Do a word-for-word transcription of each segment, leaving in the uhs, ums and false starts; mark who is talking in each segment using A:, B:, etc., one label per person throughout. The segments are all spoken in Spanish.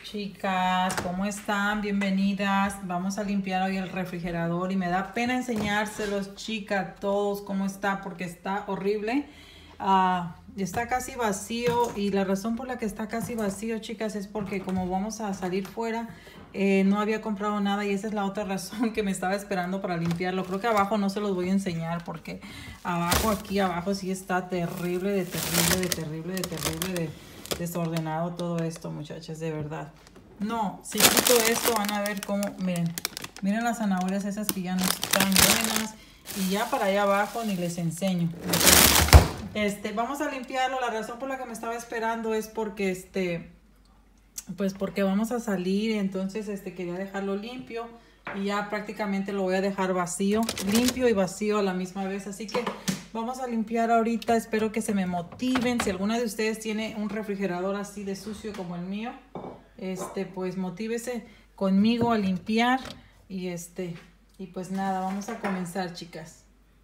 A: Chicas, ¿cómo están? Bienvenidas. Vamos a limpiar hoy el refrigerador y me da pena enseñárselos, chicas, todos cómo está porque está horrible. Uh, está casi vacío y la razón por la que está casi vacío, chicas, es porque como vamos a salir fuera, eh, no había comprado nada y esa es la otra razón que me estaba esperando para limpiarlo. Creo que abajo no se los voy a enseñar porque abajo, aquí abajo sí está terrible, de terrible, de terrible, de terrible, de desordenado todo esto, muchachas, de verdad. No, si quito esto van a ver cómo, miren, miren las zanahorias esas que ya no están buenas y ya para allá abajo ni les enseño. Este, vamos a limpiarlo. La razón por la que me estaba esperando es porque este, pues porque vamos a salir, entonces este quería dejarlo limpio y ya prácticamente lo voy a dejar vacío, limpio y vacío a la misma vez, así que vamos a limpiar ahorita. Espero que se me motiven. Si alguna de ustedes tiene un refrigerador así de sucio como el mío, este, pues motívese conmigo a limpiar. Y este, y pues nada, vamos a comenzar, chicas.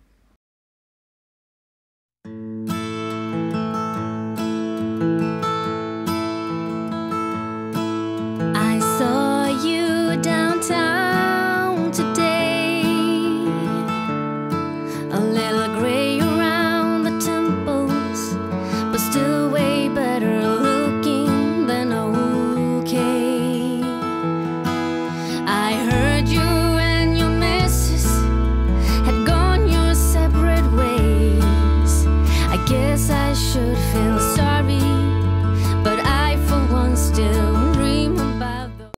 B: I saw you downtown today, a little gray around the temples, but still way better looking than okay. I heard you and your missus had gone your separate ways. I guess I should feel sorry, but I for one still dream about the...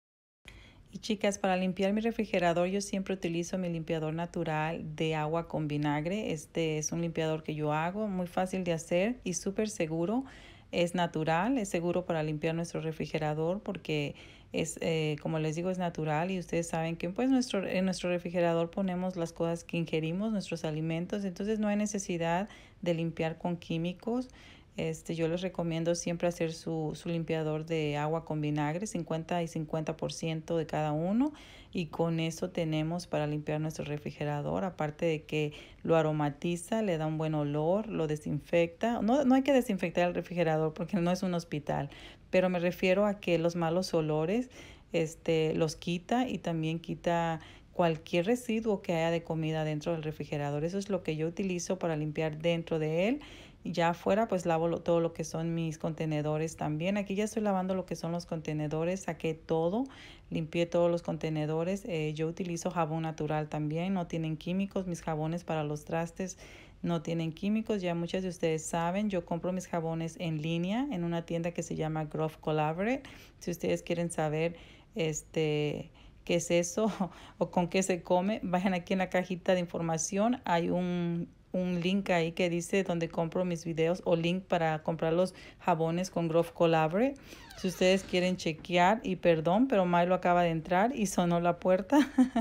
A: Y chicas, para limpiar mi refrigerador yo siempre utilizo mi limpiador natural de agua con vinagre. Este es un limpiador que yo hago, muy fácil de hacer y súper seguro. Es natural, es seguro para limpiar nuestro refrigerador porque es, eh, como les digo, es natural y ustedes saben que pues nuestro, en nuestro refrigerador ponemos las cosas que ingerimos, nuestros alimentos, entonces no hay necesidad de limpiar con químicos. Este, yo les recomiendo siempre hacer su, su limpiador de agua con vinagre, cincuenta y cincuenta por ciento de cada uno, y con eso tenemos para limpiar nuestro refrigerador, aparte de que lo aromatiza, le da un buen olor, lo desinfecta. No, no hay que desinfectar el refrigerador porque no es un hospital, pero me refiero a que los malos olores este, los quita y también quita cualquier residuo que haya de comida dentro del refrigerador. Eso es lo que yo utilizo para limpiar dentro de él. Ya afuera pues lavo lo, todo lo que son mis contenedores también. Aquí ya estoy lavando lo que son los contenedores. Saqué todo, limpié todos los contenedores. Eh, yo utilizo jabón natural también. No tienen químicos. Mis jabones para los trastes no tienen químicos. Ya muchas de ustedes saben. Yo compro mis jabones en línea en una tienda que se llama Grove Collaborate. Si ustedes quieren saber este... qué es eso o con qué se come, vayan aquí en la cajita de información. Hay un, un link ahí que dice donde compro mis videos o link para comprar los jabones con Grove Collaborate. Si ustedes quieren chequear, y perdón, pero Milo acaba de entrar y sonó la puerta.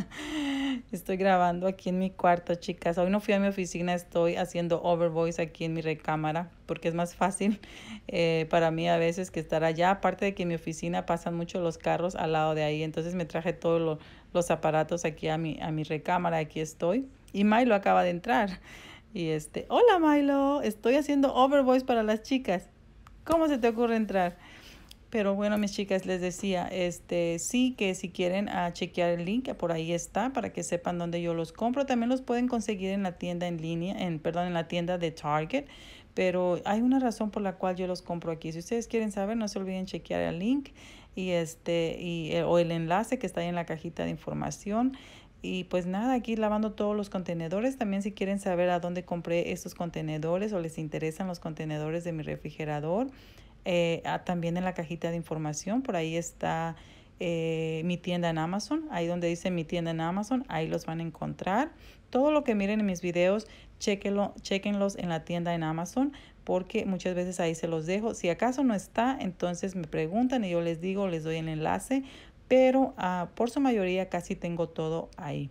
A: Estoy grabando aquí en mi cuarto, chicas. Hoy no fui a mi oficina, estoy haciendo overvoice aquí en mi recámara porque es más fácil eh, para mí a veces que estar allá. Aparte de que en mi oficina pasan mucho los carros al lado de ahí, entonces me traje todos lo, los aparatos aquí a mi, a mi recámara. Aquí estoy y Milo acaba de entrar. Y este, hola Milo, estoy haciendo overvoice para las chicas. ¿Cómo se te ocurre entrar? Pero bueno, mis chicas, les decía, este sí que si quieren uh, chequear el link, por ahí está, para que sepan dónde yo los compro. También los pueden conseguir en la tienda en línea, en perdón, en la tienda de Target. Pero hay una razón por la cual yo los compro aquí. Si ustedes quieren saber, no se olviden chequear el link y este y eh, o el enlace que está ahí en la cajita de información. Y pues nada, aquí lavando todos los contenedores. También si quieren saber a dónde compré estos contenedores o les interesan los contenedores de mi refrigerador, eh, ah, también en la cajita de información, por ahí está eh, mi tienda en Amazon. Ahí donde dice mi tienda en Amazon, ahí los van a encontrar. Todo lo que miren en mis videos, chequenlo, chequenlos en la tienda en Amazon, porque muchas veces ahí se los dejo. Si acaso no está, entonces me preguntan y yo les digo, les doy el enlace. Pero uh, por su mayoría casi tengo todo ahí.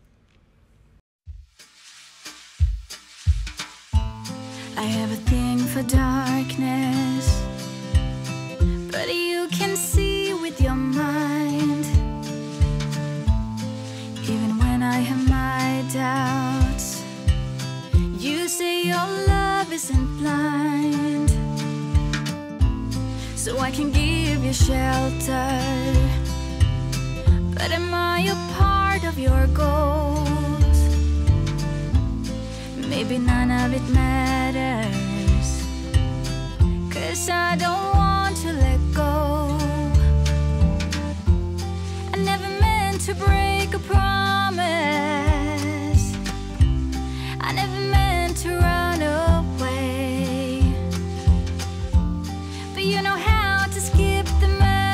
B: I have a thing for darkness, but you can see with your mind. Even when I have my doubts, you say your love isn't blind. So so I can give you shelter. But am I a part of your goals? Maybe none of it matters, 'cause I don't want to let go. I never meant to break a promise. I never meant to run away. But you know how to skip the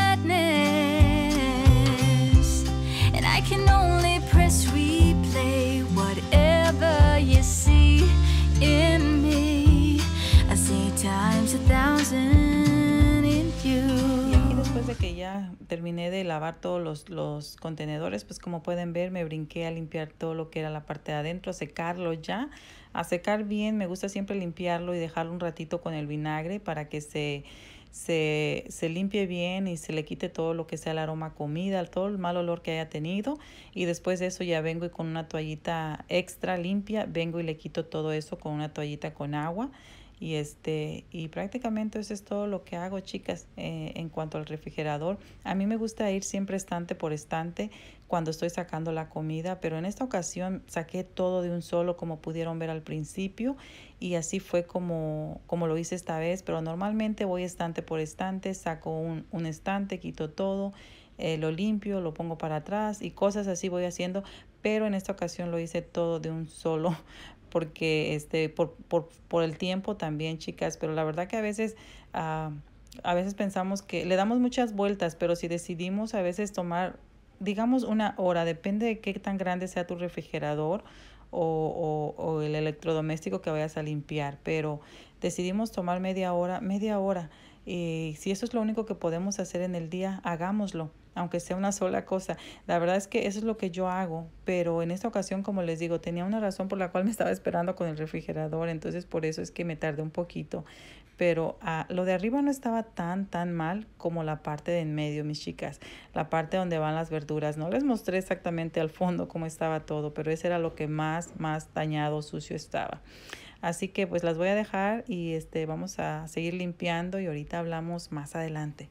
B: madness, and I can only press replay. Whatever you see in me, I see times a thousand in you.
A: Y aquí, después de que ya terminé de lavar todos los, los contenedores, pues como pueden ver, me brinqué a limpiar todo lo que era la parte de adentro, a secarlo ya, a secar bien. Me gusta siempre limpiarlo y dejarlo un ratito con el vinagre para que se, se, se limpie bien y se le quite todo lo que sea el aroma a comida, todo el mal olor que haya tenido. Y después de eso ya vengo y con una toallita extra limpia, vengo y le quito todo eso con una toallita con agua. Y, este, y prácticamente eso es todo lo que hago, chicas, eh, en cuanto al refrigerador. A mí me gusta ir siempre estante por estante cuando estoy sacando la comida, pero en esta ocasión saqué todo de un solo, como pudieron ver al principio, y así fue como, como lo hice esta vez. Pero normalmente voy estante por estante, saco un, un estante, quito todo, eh, lo limpio, lo pongo para atrás y cosas así voy haciendo, pero en esta ocasión lo hice todo de un solo, porque este por, por, por el tiempo también, chicas. Pero la verdad que a veces uh, a veces pensamos que le damos muchas vueltas, pero si decidimos a veces tomar, digamos, una hora, depende de qué tan grande sea tu refrigerador o, o, o el electrodoméstico que vayas a limpiar, pero decidimos tomar media hora, media hora. Y si eso es lo único que podemos hacer en el día, hagámoslo, aunque sea una sola cosa. La verdad es que eso es lo que yo hago, pero en esta ocasión, como les digo, tenía una razón por la cual me estaba esperando con el refrigerador, entonces por eso es que me tardé un poquito. Pero uh, lo de arriba no estaba tan, tan mal como la parte de en medio, mis chicas. La parte donde van las verduras. No les mostré exactamente al fondo cómo estaba todo, pero ese era lo que más, más dañado, sucio estaba. Así que pues las voy a dejar y este, vamos a seguir limpiando y ahorita hablamos más adelante.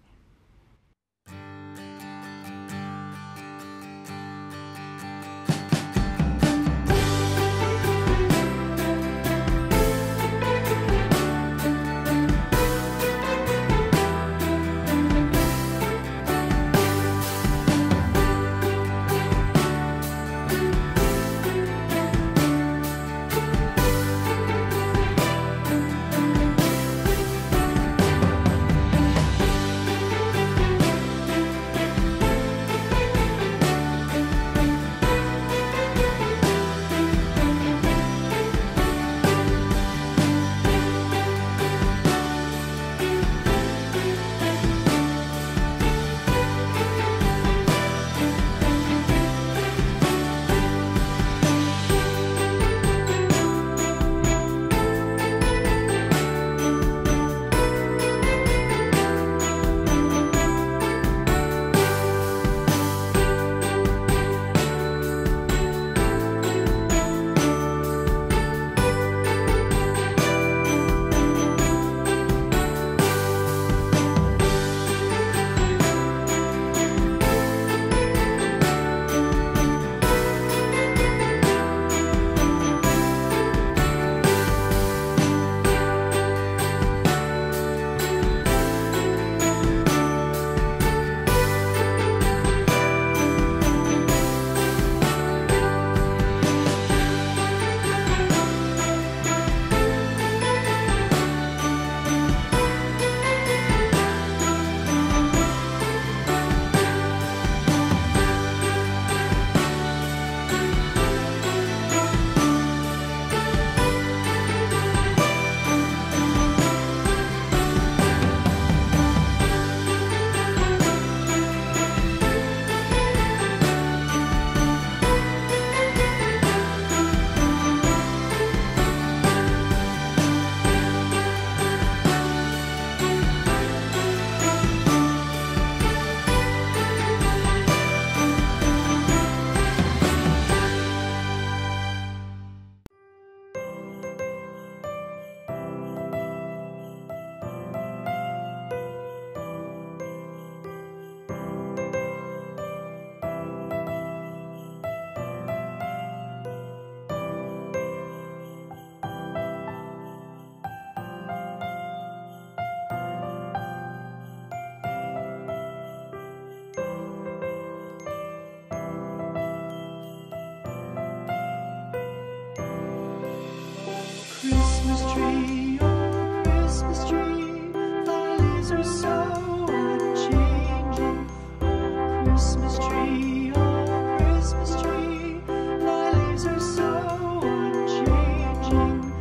A: Christmas tree, oh Christmas tree, thy leaves are so unchanging.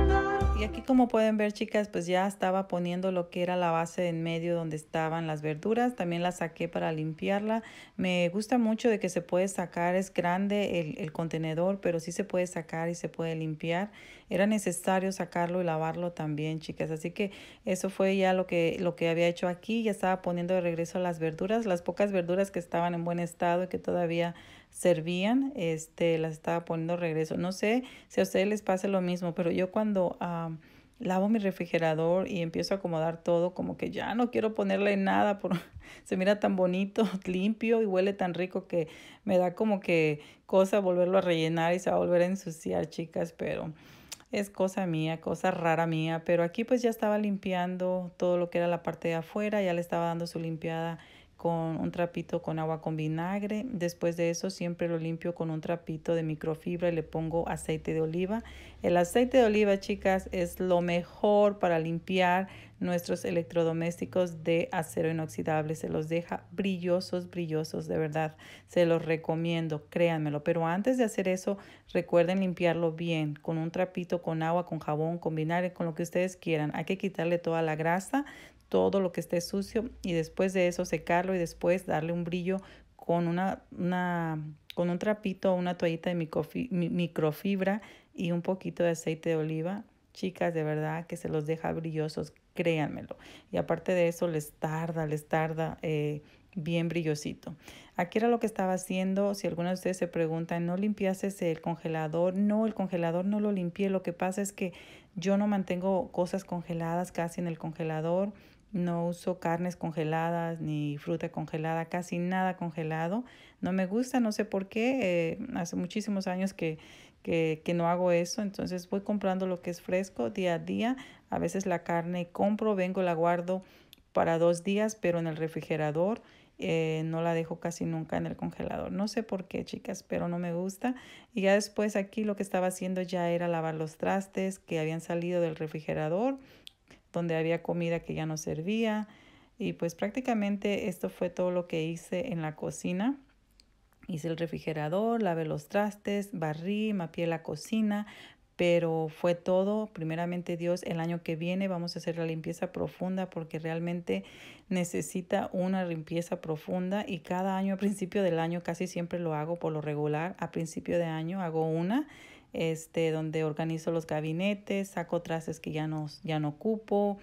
A: Y aquí, como pueden ver, chicas, pues ya estaba poniendo lo que era la base en medio donde estaban las verduras. También la saqué para limpiarla. Me gusta mucho de que se puede sacar, es grande el, el contenedor, pero sí se puede sacar y se puede limpiar. Era necesario sacarlo y lavarlo también, chicas. Así que eso fue ya lo que, lo que había hecho aquí. Ya estaba poniendo de regreso las verduras, las pocas verduras que estaban en buen estado y que todavía servían, este, las estaba poniendo de regreso. No sé si a ustedes les pasa lo mismo, pero yo cuando um, lavo mi refrigerador y empiezo a acomodar todo, como que ya no quiero ponerle nada, por, se mira tan bonito, limpio y huele tan rico que me da como que cosa volverlo a rellenar y se va a volver a ensuciar, chicas, pero es cosa mía, cosa rara mía. Pero aquí pues ya estaba limpiando todo lo que era la parte de afuera, ya le estaba dando su limpiada con un trapito con agua con vinagre. Después de eso siempre lo limpio con un trapito de microfibra y le pongo aceite de oliva. El aceite de oliva, chicas, es lo mejor para limpiar nuestros electrodomésticos de acero inoxidable. Se los deja brillosos, brillosos, de verdad. Se los recomiendo, créanmelo. Pero antes de hacer eso, recuerden limpiarlo bien con un trapito, con agua, con jabón, con vinagre, con lo que ustedes quieran. Hay que quitarle toda la grasa, todo lo que esté sucio, y después de eso secarlo y después darle un brillo con una, una con un trapito o una toallita de microfibra y un poquito de aceite de oliva. Chicas, de verdad que se los deja brillosos, créanmelo. Y aparte de eso les tarda, les tarda eh, bien brillosito. Aquí era lo que estaba haciendo. Si algunos de ustedes se preguntan, ¿no limpiaste el congelador? No, el congelador no lo limpié. Lo que pasa es que yo no mantengo cosas congeladas casi en el congelador. No uso carnes congeladas ni fruta congelada, casi nada congelado. No me gusta, no sé por qué. Eh, hace muchísimos años que, que, que no hago eso. Entonces voy comprando lo que es fresco día a día. A veces la carne compro, vengo, la guardo para dos días, pero en el refrigerador. Eh, no la dejo casi nunca en el congelador. No sé por qué, chicas, pero no me gusta. Y ya después aquí lo que estaba haciendo ya era lavar los trastes que habían salido del refrigerador, donde había comida que ya no servía. Y pues prácticamente esto fue todo lo que hice en la cocina. Hice el refrigerador, lavé los trastes, barrí, mapeé la cocina, pero fue todo. Primeramente Dios, el año que viene vamos a hacer la limpieza profunda porque realmente necesita una limpieza profunda, y cada año a principio del año casi siempre lo hago por lo regular. A principio de año hago una este donde organizo los gabinetes, saco trastes que ya no, ya no ocupo,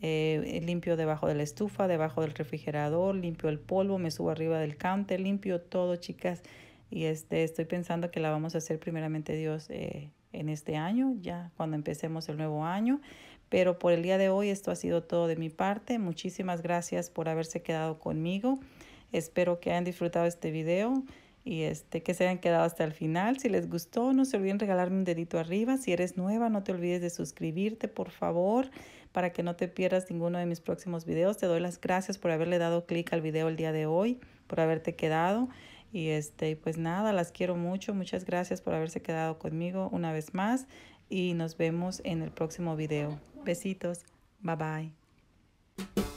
A: eh, limpio debajo de la estufa, debajo del refrigerador, limpio el polvo, me subo arriba del counter, limpio todo, chicas. Y este estoy pensando que la vamos a hacer primeramente Dios eh, en este año, ya cuando empecemos el nuevo año. Pero por el día de hoy esto ha sido todo de mi parte. Muchísimas gracias por haberse quedado conmigo. Espero que hayan disfrutado este video y este que se hayan quedado hasta el final. Si les gustó, no se olviden regalarme un dedito arriba. Si eres nueva, no te olvides de suscribirte, por favor, para que no te pierdas ninguno de mis próximos videos. Te doy las gracias por haberle dado clic al video el día de hoy, por haberte quedado. Y este, pues nada, las quiero mucho. Muchas gracias por haberse quedado conmigo una vez más. Y nos vemos en el próximo video. Besitos. Bye bye.